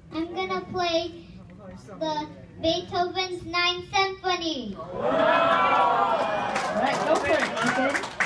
I'm gonna play the Beethoven's Ninth Symphony. All right, go for it. Okay.